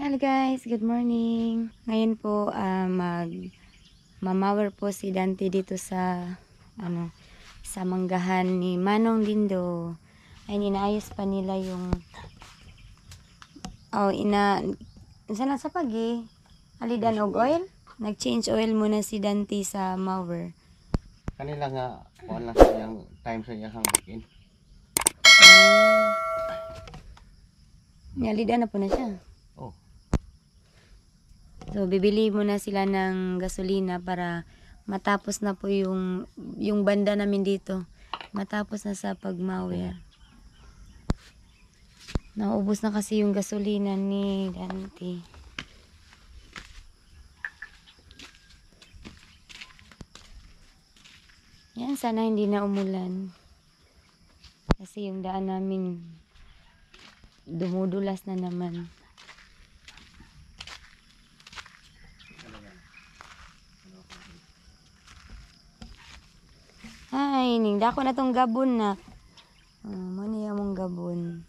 Hello guys, good morning. Ngayon po mamawer po si Dante dito sa sa manggahan ni Manong Lindo. Ay inaayos pa nila yung sana sa pagi alidan og oil. Nag-change oil muna si Dante sa mower. Kanila nga wala sa iyang time sa iyang booking. Alidan na po na siya. Oh. So, bibili muna sila ng gasolina para matapos na po yung banda namin dito. Matapos na sa pagmawer. Naubos na kasi yung gasolina ni Dante. Yan, sana hindi na umulan. Kasi yung daan namin dumudulas na naman. Ay, ningda ko na tong gabon na. Mani among gabon.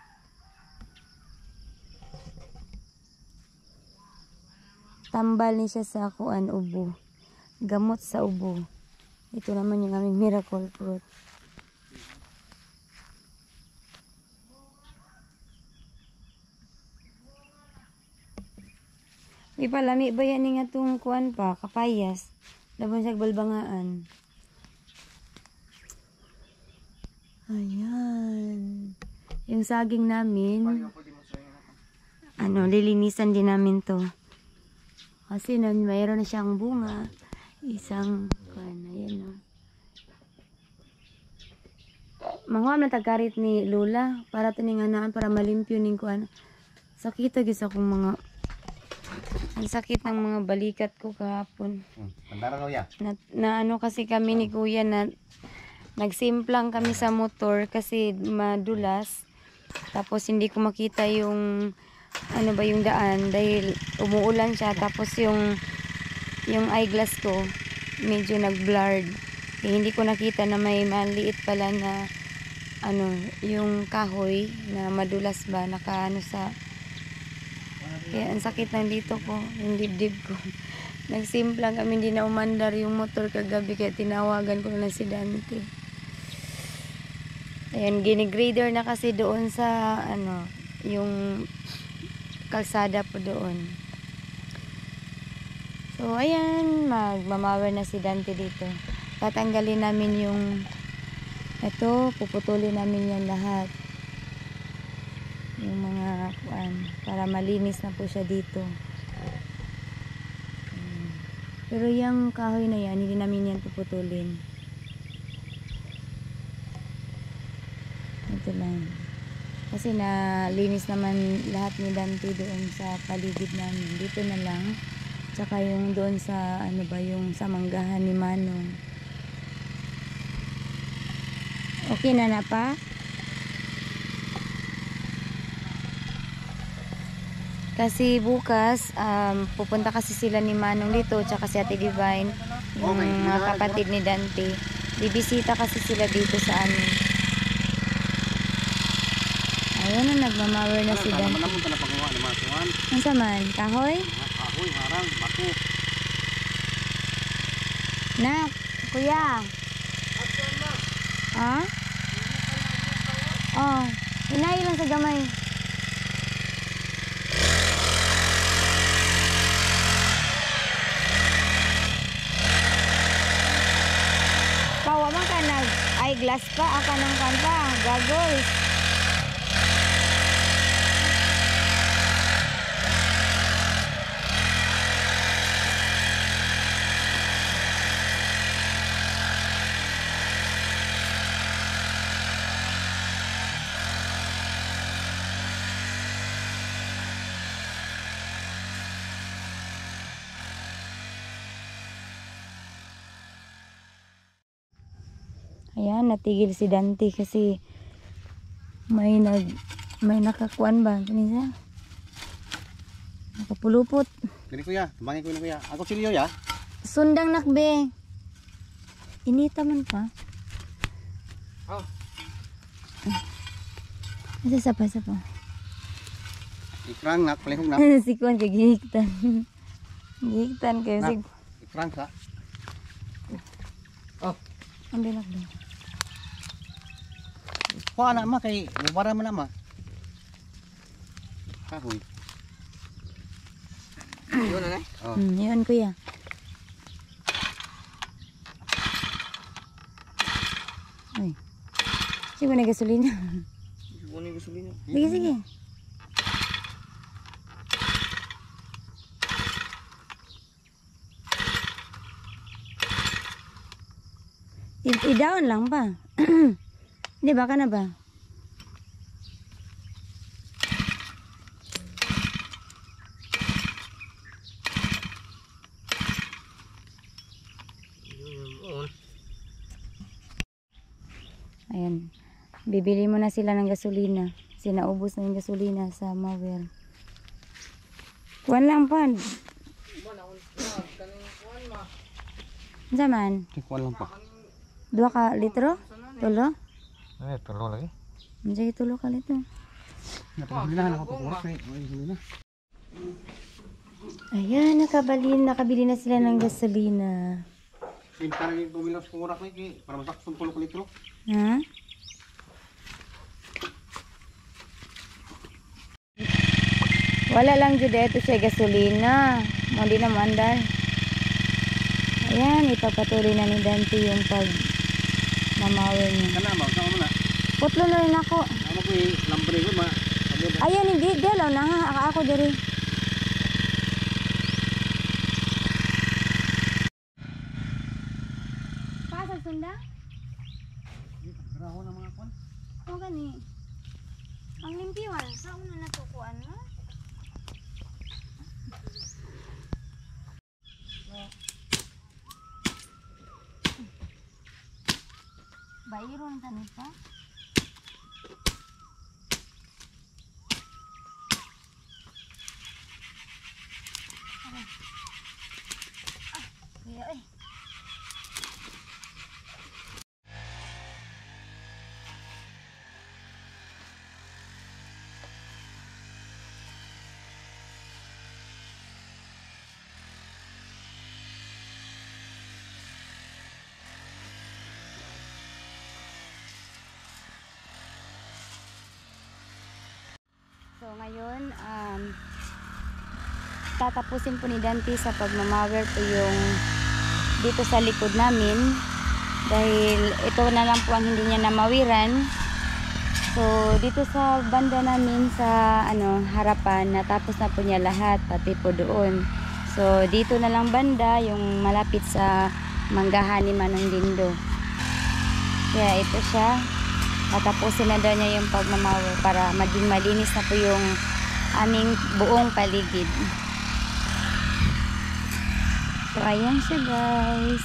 Tambal ni siya sa kuan ubo. Gamot sa ubo. Ito naman yung aming miracle fruit. Di pa lami ba yan nga itong kuan pa, kapayas. Laban sa balbangaan. Ayan. Yung saging namin, lilinisan din namin to. Kasi mayroon na siyang bunga. Isang, ayan o. Manguam na tagkarit ni Lola. Para tininganaan, para malimpyo ning kuan. Sakit agis akong mga, ang sakit ng mga balikat ko kahapon. Na kasi kami ni Kuya na nagsimplang kami sa motor kasi madulas. Tapos hindi ko makita yung yung daan dahil umuulan siya. Tapos yung eyeglass ko medyo nag-blurred. Hindi ko nakita na may maliit pala na yung kahoy na madulas ba sa kaya ang sakit ng dito ko, yung dibdib ko. Nagsimplang kami, hindi na umandar yung motor kagabi kaya tinawagan ko na si Dante. Ayan, ginigrader na kasi doon sa yung kalsada po doon. So ayan, magmamawer na si Dante dito. Tatanggalin namin yung puputulin namin yan lahat. Yung mga para malinis na po siya dito. Pero yung kahoy na yan, hindi namin yan puputulin. Ito lang. Kasi nalinis naman lahat ni Dante doon sa paligid namin. Dito na lang. Tsaka yung doon sa yung sa manggahan ni Manong. Okay na pa? Kasi bukas, pupunta kasi sila ni Manong dito, tsaka si Ate Divine, yung mga kapatid ni Dante. Bibisita kasi sila dito sa amin. Ayun na, nagmamawer na si Dante. Ang saman, kahoy? Kahoy, harang, bako. Nak, kuya. Ha? Oh, inayi lang sa gamay. Pawa man ka nag-eyeglass pa, aka ng kanta, goggles. Ayan, natigil si Dante kasi may nakakuan ba? Kanina? Nakapulupot. Kini kuya, tumangin ko ni kuya. Ako silyo ya. Sundang nakbe. Inita man pa. Oh. Isa pa. Ikrang nak, palihog na. Si Kuan kay gihigtan. Gihigtan kayo Nak. sig. Ikrang sa. Oh, Ang binak ba? kuha na ma kay mubara man na ma. Kahoy. Yun na Oh. Yun kuya. Ay. Sige na gasolina. Kunin gasolina. Sige, sige. I-down lang pa. Hindi ba ka na ba? Ayan. Bibili mo na sila ng gasolina. Sinaubos na yung gasolina sa mower. Kuwan lang pa. Zaman. Kuha lang pa. 2 ka litro? Tulo? Eh, tulo lagi. Sige, tulo ka litro. Napagalinan ako pakurak eh. Ayan, nakabili na sila ng gasolina. Sinta rin yung tumilaw sa pakurak eh. Para masakson tulo ka litro. Ha? Wala lang dyan ito siya gasolina. Hindi na maandar. Ayan, ipagpatuloy na ni Dante yung pag mamawin niya. Kana ba? Sama mo na. Putlo na rin ako. Ano ko eh, lambre ko ma. Ayan, hindi. Dalaw na nga. Ako diri. Pasag sunda? Graho na mga kwan. O gani. Ang limpiwan. Saan na natukuan mo? Bayron tani pa? Kuya eh. So ngayon, tatapusin po ni Dante sa pagmamawer po yung dito sa likod namin dahil ito na lang po ang hindi niya namawiran. So dito sa banda namin sa harapan, natapos na po niya lahat, pati po doon. So dito na lang banda yung malapit sa manggahan ni Manong Dindo. Kaya ito siya. Tatapusin na daw niya yung pagmamawer para maging malinis na po yung aming buong paligid. So ayan siya guys.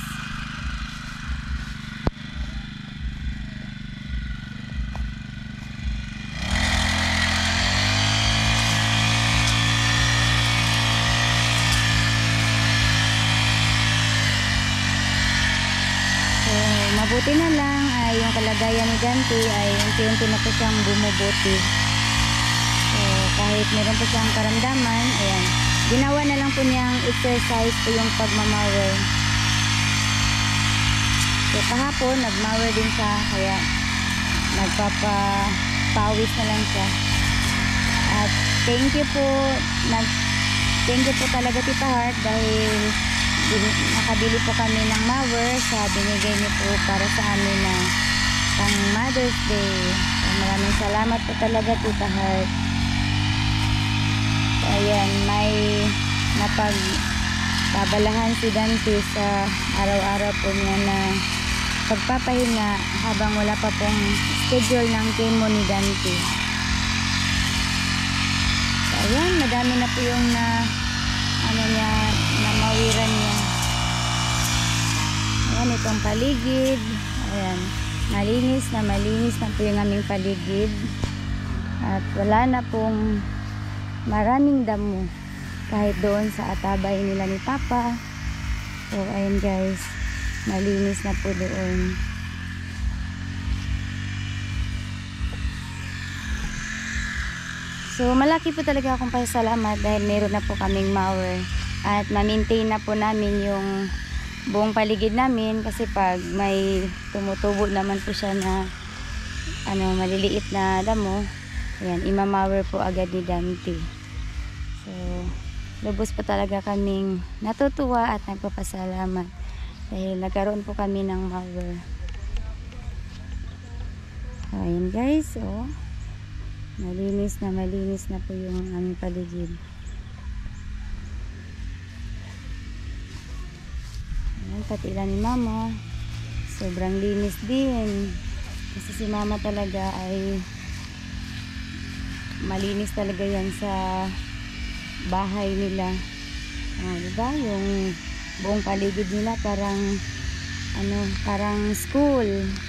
So mabuti na lang ay yung kalagayan ni Dante ay unti-unti na po siyang bumubuti. So kahit meron po siyang karamdaman, ayan, ginawa na lang po niyang exercise po yung pagmamawer. So kahapon nagmawer din siya, kaya nagpapawis na lang siya. At thank you po talaga Tita Heart dahil nakabili po kami ng mower sa binigay niyo po para sa amin na pang Mother's Day. So, maraming salamat po talaga Tita Heart. So, ayan, may napagkabalahan si Dante sa araw-araw po niya na pagpapahinga habang wala pa pong schedule ng chemo ni Dante. So, ayan, madami na po yung namawiran niya. Ayan, itong paligid. Ayan, malinis na po yung aming paligid. At wala na pong maraming damo kahit doon sa atabay nila ni Papa. So, ayan guys, malinis na po doon. So, So malaki po talaga akong pasalamat dahil meron na po kaming mower at ma-maintain na po namin yung buong paligid namin, kasi pag may tumutubo naman po siya na maliliit na damo, ayan, ima-mower po agad ni Dante. So lubos po talaga kaming natutuwa at nagpapasalamat dahil nagkaroon po kami ng mower. So ayan guys, malinis na po yung aming paligid. Ayan, pati ilan ni mama, sobrang linis din. Kasi si mama talaga ay malinis talaga yan sa bahay nila. Diba? Yung buong paligid nila parang school.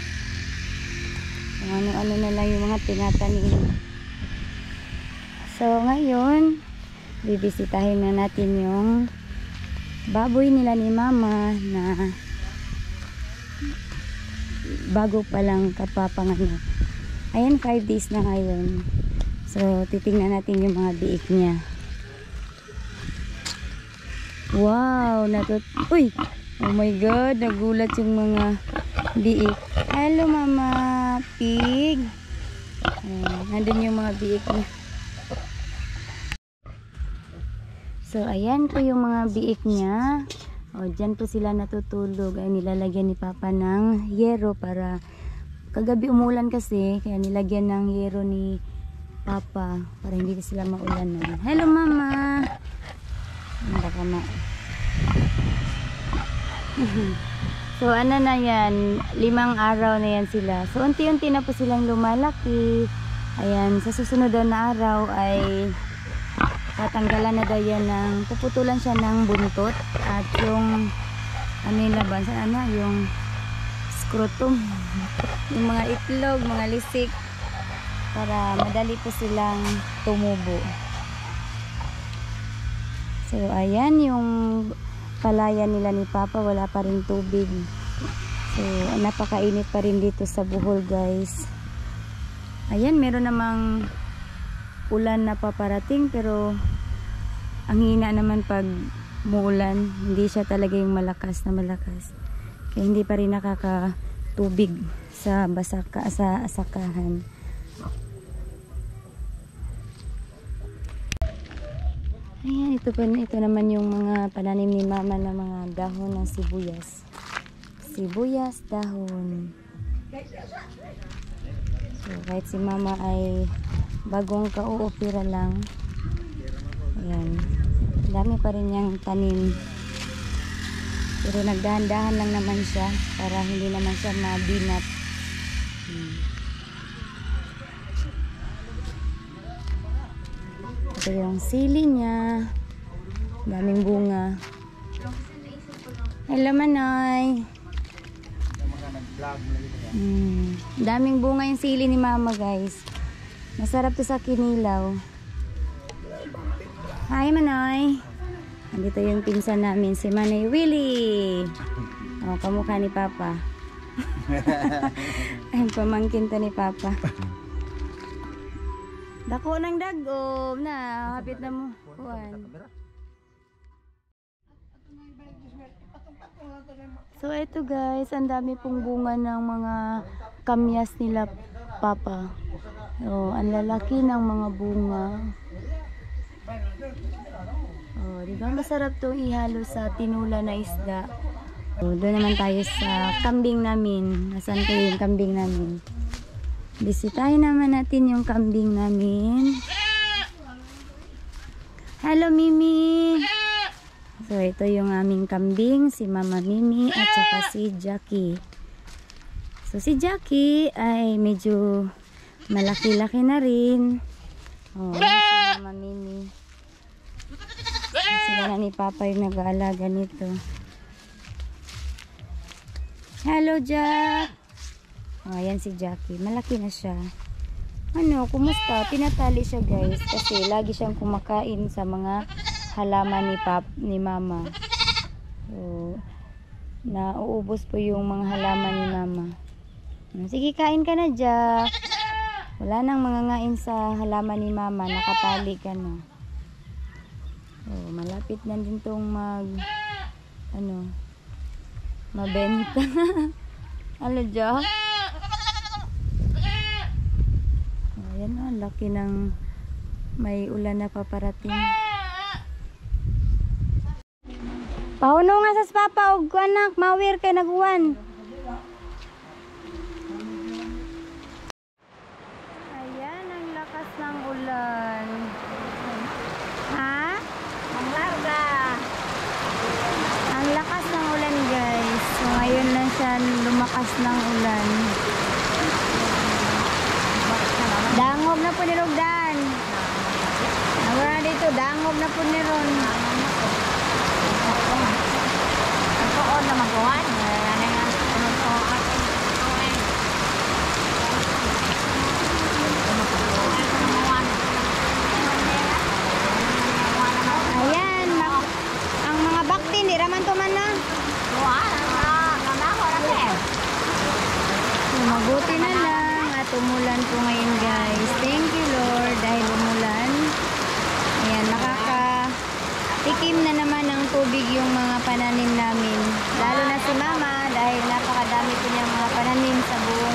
Kung ano na lang yung mga tinatanim. So ngayon bibisitahin na natin yung baboy nila ni mama na bago pa lang kapapanganak. Ayan, 5 days na ngayon. So titingnan natin yung mga biik niya. Wow, uy, oh my god, nagulat yung mga biik. Hello mama pig. Nandun yung mga biik niya. So ayan po yung mga biik niya. Dyan po sila natutulog. Ay, nilalagyan ni papa ng yero para kagabi umulan kasi, kaya nilagyan ng yero ni papa para hindi sila maulanan. Hello mama. Baka so ano na yan, 5 araw na yan sila. So unti-unti na po silang lumalaki. Ayan, sa susunod na araw ay tatanggalan na daw yan puputulan siya ng buntot at yung laban sa yung scrotum, yung mga itlog, mga lisik, para madali po silang tumubo. So ayan yung palayan nila ni papa, wala pa rin tubig. So napakainit pa rin dito sa Bohol guys. Ayan, meron namang ulan na paparating, pero ang hina naman pag muulan, hindi siya talaga yung malakas. Kaya hindi pa rin nakakatubig sa sa asakahan. Ayan, ito naman yung mga pananim ni mama na mga dahon ng sibuyas dahon. So kahit si mama ay bagong kauopera lang, ayan, dami pa rin niyang tanim, pero nagdahan-dahan lang naman siya para hindi naman siya mabinat. Ito yung sili niya, daming bunga. Hello Manoy. Daming bunga yung sili ni mama guys. Masarap to sa kinilaw. Hi Manoy. Andito yung pinsan namin, si Manoy Willie. Kamukha ni papa. Ay, pamangkin to ni papa. Dako ng dagom na, hapit na mo. So ito guys, ang dami pong bunga ng mga kamyas nila papa. Ang lalaki ng mga bunga. Diba masarap to ihalo sa tinula na isda. Doon naman tayo sa kambing namin. Nasaan kayo yung kambing namin? Bisitahin naman natin yung kambing namin. Hello Mimi. So ito yung aming kambing, si Mama Mimi at saka si Jackie. So si Jackie ay medyo malaki-laki na rin. Si Mama Mimi. Sila na ni Papa yung nag-aalaga nito. Hello Jack. Ayan si Jackie, malaki na siya. Kumusta? Tinatali siya guys kasi lagi siyang kumakain sa mga halaman ni mama. So nauubos po yung mga halaman ni mama. Sige, kain ka na Jack. Wala nang mangangain sa halaman ni mama. Nakatali ka na. Oh, malapit na din tong mabenta. Ano, Jo? Ayan o, laki ng may ulan na paparating. Pahuno nga sa papa og anak, mawir kay naguwan. Ayan ang lakas ng ulan. Ha? Ang larga. Ang lakas ng ulan, guys. So ngayon lang siya lumakas ng ulan. Dangog na po ni Rogdan. Nawala dito, dangog na po ni Ron. Ako na magawan. Ayan, ang mga bakti, hindi raman to man na. Mabuti na lang at umulan po ngayon, guys. Thank you, Lord, dahil umulan. Ayan, nakakatikim na naman ng tubig yung mga pananim namin. Lalo na si Mama dahil napakadami po niyang mga pananim sa buong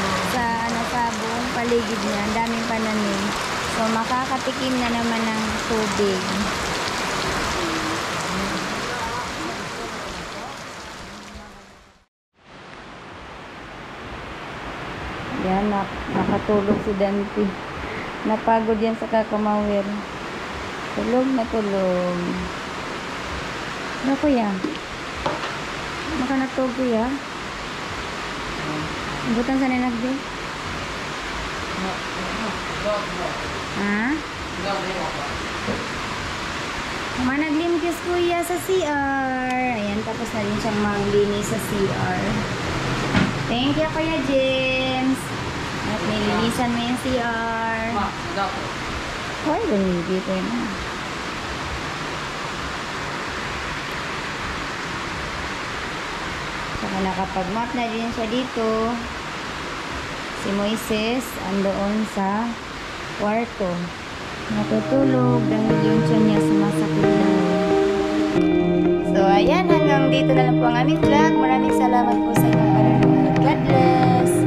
paligid niya. Ang daming pananim. So, makakatikim na naman ng tubig. Yan, nakatulog si Dante. Napagod yan sa kakamawir. Tulog na tulog. Ano kuya? Makanatog kuya? Butan sa ninagdi? Ha? Managlimkis kuya sa CR. Ayan, tapos na rin siyang maglinis sa CR. Thank you, Kuya James. At nilinisan mo yung CR. Hoy, lumigi ko yun. Saka nakapag-map na din siya dito. Si Moises andoon sa kwarto. Natutulog dahil yung tiyan niya sumasakit na. So, ayan. Hanggang dito na lang po ang aming vlog. Maraming salamat po sa inyong panonood. God bless!